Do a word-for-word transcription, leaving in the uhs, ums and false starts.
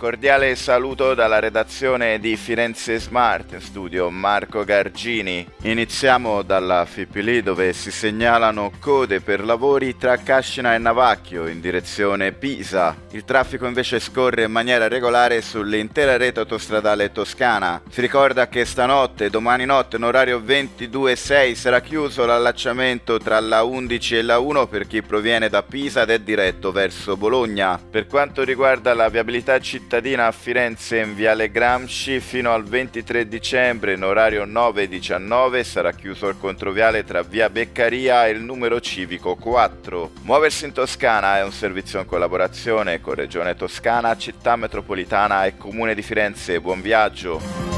cordiale saluto dalla redazione di Firenze Smart, in studio Marco Gargini. Iniziamo dalla F I P L I dove si segnalano code per lavori tra Cascina e Navacchio in direzione Pisa. Il traffico invece scorre in maniera regolare sull'intera rete autostradale toscana. Si ricorda che stanotte, domani notte, in orario ventidue sei, sarà chiuso l'allacciamento tra la undici e la uno per chi proviene da Pisa ed è diretto verso Bologna. Per quanto riguarda la viabilità cittadina a Firenze in Viale Gramsci, fino al ventitré dicembre in orario nove diciannove sarà chiuso il controviale tra via Beccaria e il numero civico quattro. Muoversi in Toscana è un servizio in collaborazione con Regione Toscana, Città Metropolitana e Comune di Firenze. Buon viaggio!